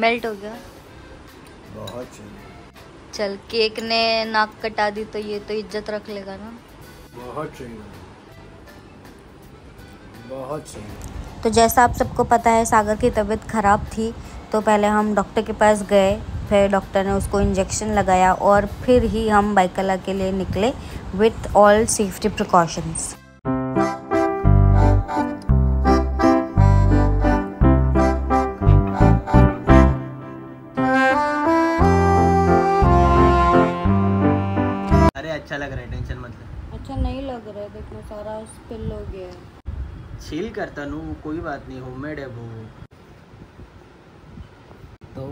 Melt हो गया बहुत चाहिए। चल केक ने नाक कटा दी तो ये तो इज्जत रख लेगा ना। बहुत चाहिए, बहुत चाहिए। तो जैसा आप सबको पता है सागर की तबीयत ख़राब थी, तो पहले हम डॉक्टर के पास गए, फिर डॉक्टर ने उसको इंजेक्शन लगाया और फिर ही हम बाइकला के लिए निकले विथ ऑल सेफ्टी प्रिकॉशंस। अरे अच्छा लग रहा है, टेंशन मत ले। अच्छा नहीं लग रहा है, देखो सारा स्पिल हो गया है। छील करता नू, कोई बात नहीं, होममेड है वो। तो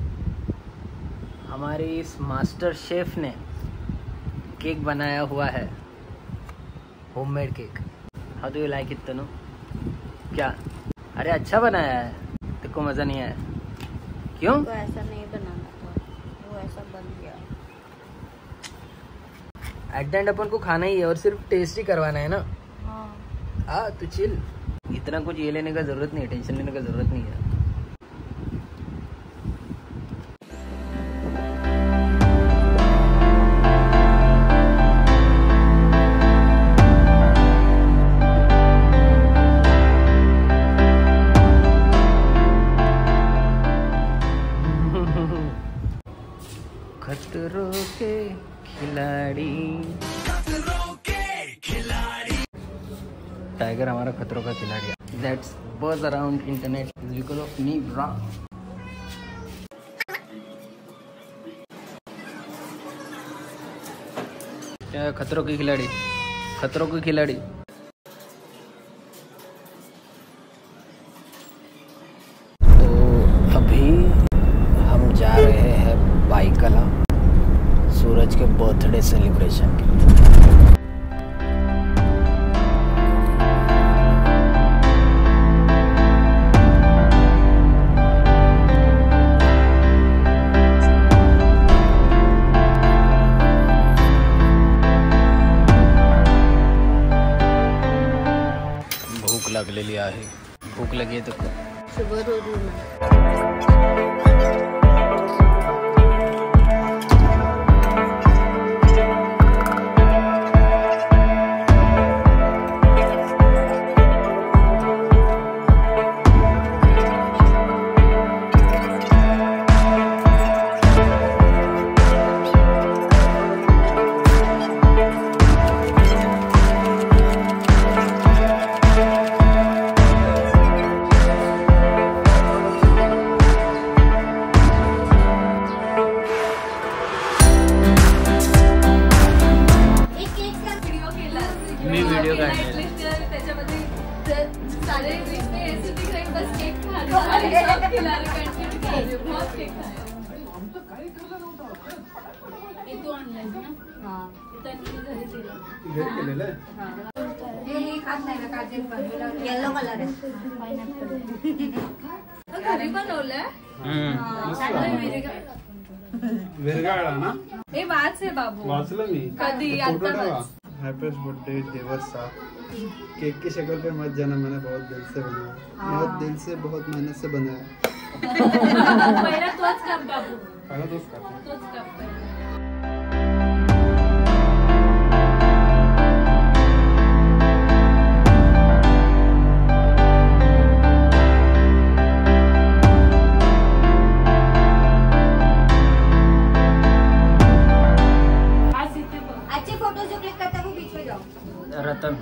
हमारे इस मास्टर शेफ ने केक बनाया हुआ है, homemade cake. How do you like it Tanu? क्या? अरे अच्छा बनाया है, तेरे को मज़ा नहीं आया? क्यों? तो ऐसा नहीं बनाना था, वो ऐसा बन गया। एट द एंड अपन को खाना ही है और सिर्फ टेस्ट ही करवाना है ना। हाँ तू चिल, इतना कुछ ये लेने का जरूरत नहीं है, टेंशन लेने का जरूरत नहीं है। खतरों के खिलाड़ी, टाइगर हमारा खतरों का खिलाड़ी है। That's buzz around internet is because of me, bro. क्या खतरों की खिलाड़ी? खतरों की खिलाड़ी। तो अभी हम जा रहे हैं बाइकला सूरज के बर्थडे सेलिब्रेशन के। लग ले लिया है, भूख लगी है तो सुबह रोज वीडियो येलो कलर है, घरी बनवलंय विरगाळा ना हे वाच आहे बाबू, वाचलं मी कधी आता वाच। हैप्पीस्ट बर्थडे देवर साहब। केक की शक्ल पे मत जाना, मैंने बहुत दिल से बनाया, बहुत दिल से, बहुत मेहनत से बनाया। पहिला तोच कर बाबू, पहला दोस्त करते तोच कर। अच्छे फोटो जो क्लिक करता है वो बीच में जाओ। रतन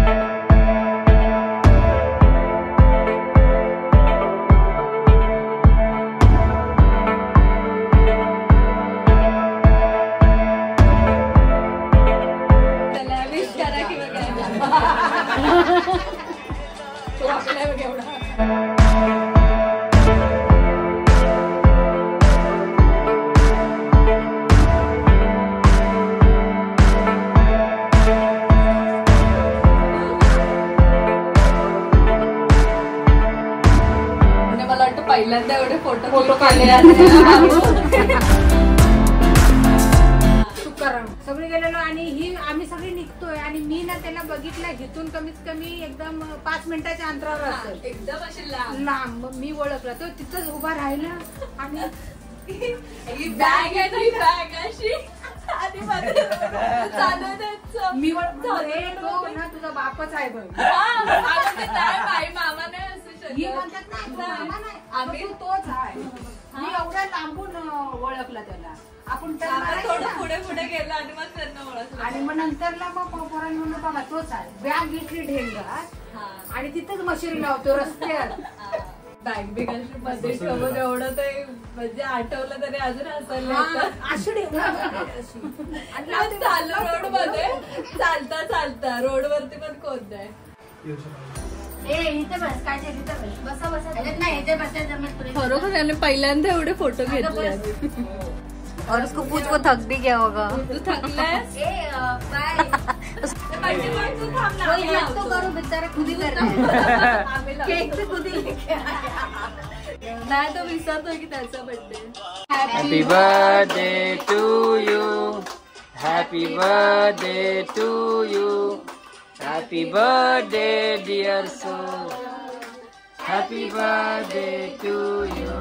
पहिल्यांदा एवढे फोटो काढले. सगळे गेलेलो आणि ही आम्ही सगळे निघतोय आणि मी ना त्याला बघितलं इथून कमीत कमी एकदम 5 मिनिटाच्या अंतरावर असेल एकदम अशी लांब. लांब. मग मी ओळखला तो तिथंच उभा राहिला आणि ही बॅग आहे ना, ही बॅग अशी आणि मध्ये चालवण्याचं. मी ओळखलो, "ए, तो ना तुझा बापच आहे बघ." आम्ही ते नाही, बाई मामा नाही असू ही शकत. म्हणतात नाही तो मामा नाही, आम्ही- तो तोच आहे. मी एवढ्या लांबून ओळखला त्याला. आपण त्याला आम्ही मारायचं थोडं ना. पुढे पुढे गेलो आणि मग त्यांना ओळखलं. आणि मग नंतरला मग पोरांनी म्हणलं बाबा तोच आहे. बॅग घेतली ढेंगात हा. आणि तिथंच मशिरी लावतो रस्त्यात. बॅग बिग अशी मध्ये ठेवून एवढं ते म्हणजे आठवलं तरी अजून हसायला येतं. अशी आणि चाललो रोड मध्ये चालता चालता रोड वरती पण कोण नाही. खरोखर त्याने पहिल्यांदा एवढे फोटो घेतले. और उसको पूछ वो थक भी गया होगा. तू थकलायस? तू थांब ना, आम्ही लावतो. बेचारा खुद ही आम्ही लावतो. केक तो खुद ही लेके आया. नाही तो विसरतोय की त्याचा birthday. Happy birthday to you. Happy birthday to you. Happy birthday, dear soul. Happy birthday to you.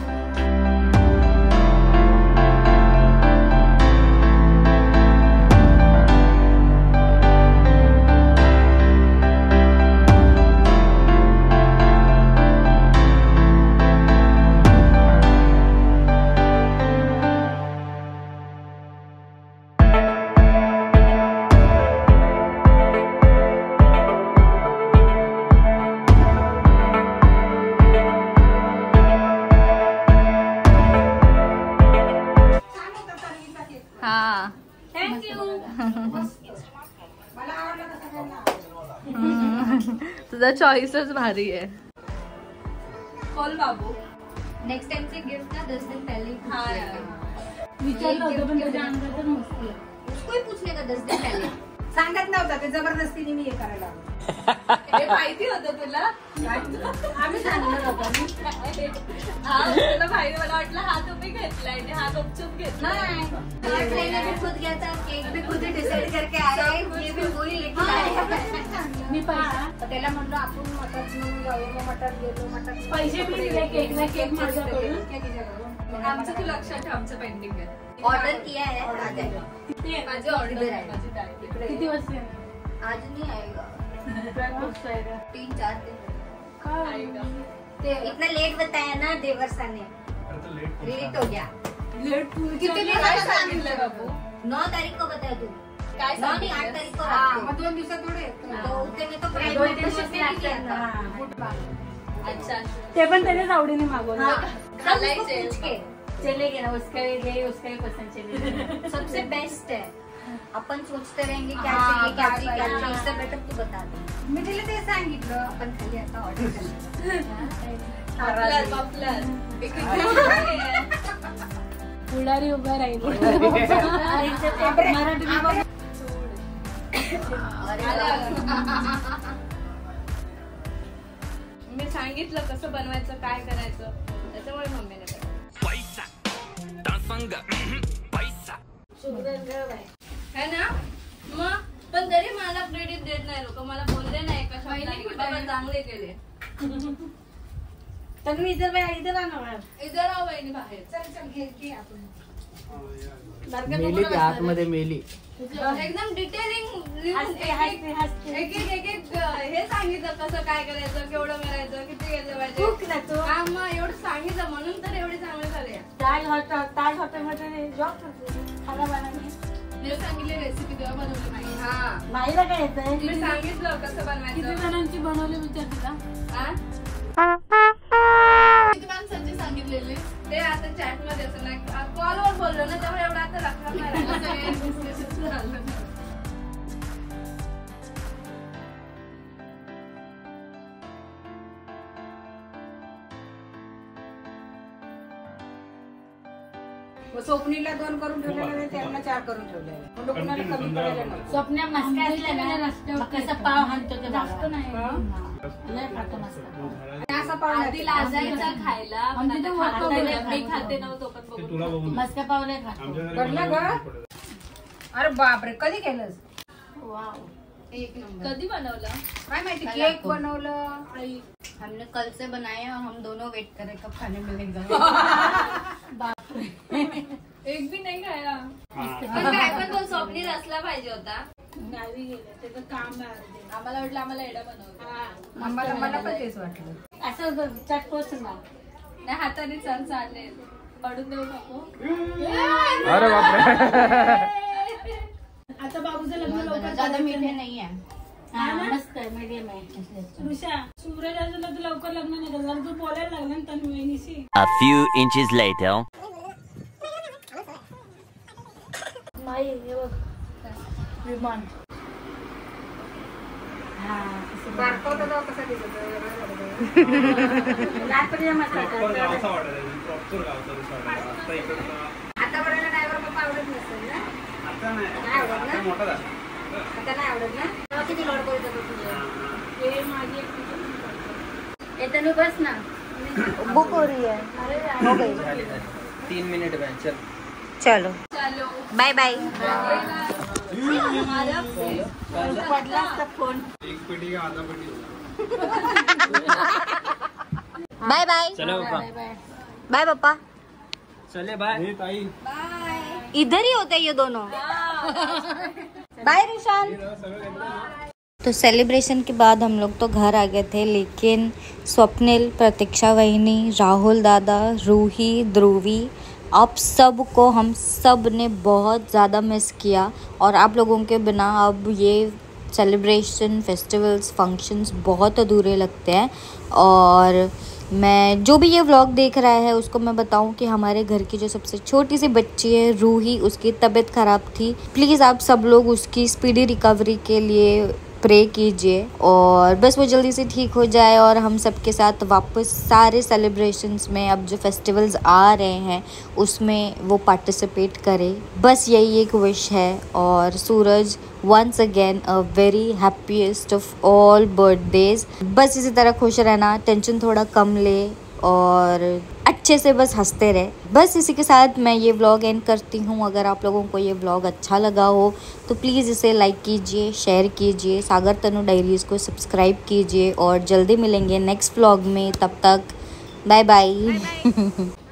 हाँ. तुझा चॉईसच भारी आहे. बोल बाबू. नेक्स्ट टाइम से गिफ्ट ना 10 दिन पहले ही हाँ पूछ यार. लेते. विचारलं होतं पण त्याच्या अंगात तर मस्ती आहे. उसको ही पूछने का 10 दिन पहले. सांगत नव्हता ते जबरदस्तीने मी हे करायला लागलो. हे माहिती होतं तुला? आम्ही सांगणार होतो. हा तुला माहिती, मला वाटलं हा तुम्ही घेतलाय आणि हा गुपचूप घेतलाय. और ट्रेनर भी खुद गया था, केक भी खुद ही डिसाइड करके आया है, ये भी वही लेके आया. मी पैसा त्याला म्हणलं आपण मटण घेऊन जाऊ. मग मटण गेलो. मटण पैसे पण दिले केकला. केक माझ्याकडून. आमचं तू लक्षात ठेव, आमचं पेंडिंग आहे. ऑर्डर किया है, आ जाएगा. माझी ऑर्डर आहे, माझी तारीख. किती वाजता येणार? आज नहीं आएगा. 3-4 दिन. आएगा. ते इतना लेट बताया ना देवर्षा ने. लेट हो गया. किती दिवस काय सांगितलंय बाबू? 9 तारीख को बताया तू. काय 9 नहीं 8 सांगितलं? तारीख को हा, रात मग को. 2 दिवसात थोडे येत. तो उतने में तो दोन प्राइवेट दिवस बसेस में भी किया था. लागतात. अच्छा. ते पण त्याच्याच आवडीने मागवलं. हाँ, सब उसको खालायचे. पूछ के. चलेगा ना उसका ही ले, उसका ही पसंद चलेगा. सबसे बेस्ट है. अपन सोचते रहेंगे क्या हाँ, चाहिए क्या काय चाहिए क्या पाहिजे. चाहिए, इससे बेटर तू बता दे. मी तिला ते सांगितलं. अपन खाली आता ऑर्डर करना. Popular popular. हे किती आहे? पुढारी उभा राहिली. मराठी मी सांगितलं कसं बनवायचं, काय करायचं, त्याच्यामुळे मम्मीने है ना. मग पण तरी मला क्रेडिट देत नाही लोक. मला बोलले नाही एका शब्दाने की बाबा चांगले केले. तन्वी इधर आणा. इधर राव बहिणी बाहेर. चल चल घे आपण. मेली ते आतमध्ये मेली. एकदम डिटेलिंग हसते. एक हे सांगितलं कसं काय करायचं, केवढं करायचं, किती केलं पाहिजे. हा मग एवढं सांगितलं म्हणून तर एवढे चांगले झाले. ताज हॉटेलमध्ये जॉब करते. खाना बनाने. मी सांगितले रेसिपी तेव्हा बनवली नाही. हा माईला काय येतंय? मी सांगितलं कसं बनवायचं. जणांची बनवली विचार तिला. हा? किती माणसांची सांगितलेली ते आता चॅट मध्ये असं नाही, कॉलवर बोललो ना त्यामुळे एवढं आता लक्षात नाही राहिलं. सगळे discussion झालं. स्वप्नीला 2 करून ठेवलेलं नाही, त्यांना 4 करून ठेवलेलं. म्हणजे कुणाला कमी पडायला नको. स्वप्न्या मस्का असल्या ना कसं पाव हाणतो ते जास्त नाही लय खातो मस्का. असा पाव आधी लाजायचा खायला, पण आमची आता तर खातो. वाटतं मी खाते ना तो पण बघून. मस्का पाव लय खातो. भरला ग. अरे बापरे, कधी केलंस? एक नंबर. कधी बनवलं? काय माहिती, केक बनवलं. हमने कल से बनाया और हम दोनों वेट कर रहे कब खाने मिलेगा. एक भी नाही खाया. पण काय पण तो स्वप्नील असला पाहिजे होता. गावी गेले त्याचं काम आहे. आम्हाला वाटलं आम्हाला एडा बनवलं. मला पण तेच वाटलं. असं चटकोस ना नाही हाताने चालेल. पडून देऊ नको. अरे बापरे. आता बाबूचं लग्न लवकर ज्यादा मीठे नाही आहे. मस्त आहे, मीडियम आहे. ऋषा, सूरजाचं लवकर लग्न नाही झालं. जर तू बोलायला लागला ना तन्मयीशी. A few inches later. माई हे बघ विमान. बारकावलं जाऊ कसा दिसत. रात्री मस्त आता बरोबर ड्रायव्हर पप्पा आवडत नसेल ना. आता नाही, नाही आवडत ना. आता मोठा झाला. आता नाही आवडत ना. तेव्हा किती लोड करत होतो तुझं. हे माझी एक येतं मी बस ना. बुक हो रही है, हो गई. 3 मिनट में चल. चलो बाय बाय. एक पेटी का आधा पेटी. Bye bye. चलो पापा. बाय पापा. चले बाय. ताई इधर ही होते हैं ये दोनों. बाय रिशान. तो सेलिब्रेशन के बाद हम लोग तो घर आ गए थे, लेकिन स्वप्निल, प्रतीक्षा वहिनी, राहुल दादा, रूही, ध्रुवी, आप सब को हम सब ने बहुत ज़्यादा मिस किया. और आप लोगों के बिना अब ये सेलिब्रेशन, फेस्टिवल्स, फंक्शंस बहुत अधूरे लगते हैं. और मैं जो भी ये व्लॉग देख रहा है उसको मैं बताऊं कि हमारे घर की जो सबसे छोटी सी बच्ची है रूही, उसकी तबीयत ख़राब थी. प्लीज़ आप सब लोग उसकी स्पीडी रिकवरी के लिए प्रे कीजिए और बस वो जल्दी से ठीक हो जाए और हम सबके साथ वापस सारे सेलिब्रेशंस में, अब जो फेस्टिवल्स आ रहे हैं उसमें वो पार्टिसिपेट करे. बस यही एक विश है. और Suraj, once again a very happiest of all birthdays. बस इसी तरह खुश रहना, टेंशन थोड़ा कम ले और अच्छे से बस हंसते रहे. बस इसी के साथ मैं ये व्लॉग एंड करती हूँ. अगर आप लोगों को ये व्लॉग अच्छा लगा हो तो प्लीज़ इसे लाइक कीजिए, शेयर कीजिए, सागर तनु डायरीज़ को सब्सक्राइब कीजिए और जल्दी मिलेंगे नेक्स्ट व्लॉग में. तब तक बाय बाय.